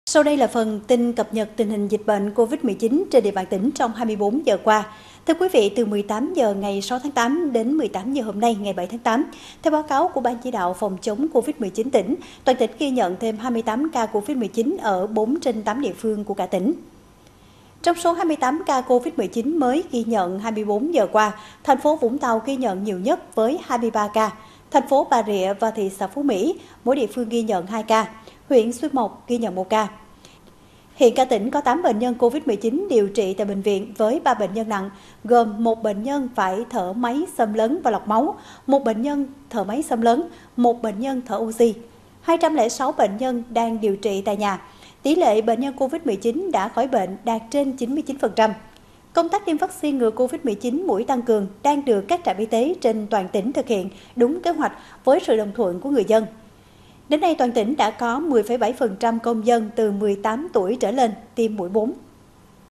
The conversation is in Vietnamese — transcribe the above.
Sau đây là phần tin cập nhật tình hình dịch bệnh COVID-19 trên địa bàn tỉnh trong 24 giờ qua. Thưa quý vị, từ 18 giờ ngày 6 tháng 8 đến 18 giờ hôm nay ngày 7 tháng 8, theo báo cáo của Ban chỉ đạo phòng chống COVID-19 tỉnh, toàn tỉnh ghi nhận thêm 28 ca COVID-19 ở 4 trên 8 địa phương của cả tỉnh. Trong số 28 ca COVID-19 mới ghi nhận 24 giờ qua, thành phố Vũng Tàu ghi nhận nhiều nhất với 23 ca, thành phố Bà Rịa và thị xã Phú Mỹ, mỗi địa phương ghi nhận 2 ca, huyện Xuyên Mộc ghi nhận 1 ca. Hiện cả tỉnh có 8 bệnh nhân COVID-19 điều trị tại bệnh viện với 3 bệnh nhân nặng, gồm 1 bệnh nhân phải thở máy xâm lấn và lọc máu, 1 bệnh nhân thở máy xâm lấn, 1 bệnh nhân thở oxy, 206 bệnh nhân đang điều trị tại nhà. Tỷ lệ bệnh nhân COVID-19 đã khỏi bệnh đạt trên 99%. Công tác tiêm vaccine ngừa COVID-19 mũi tăng cường đang được các trạm y tế trên toàn tỉnh thực hiện đúng kế hoạch với sự đồng thuận của người dân. Đến nay, toàn tỉnh đã có 10,7% công dân từ 18 tuổi trở lên tiêm mũi 4.